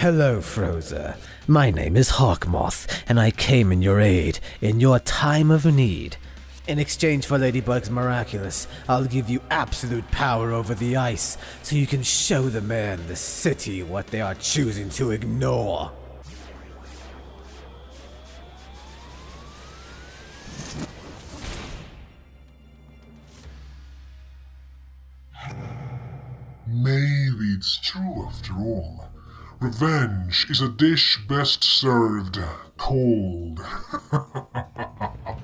Hello, Froza. My name is Moth, and I came in your aid in your time of need. In exchange for Ladybug's Miraculous, I'll give you absolute power over the ice, so you can show the man, the city, what they are choosing to ignore. Maybe it's true after all. Revenge is a dish best served cold.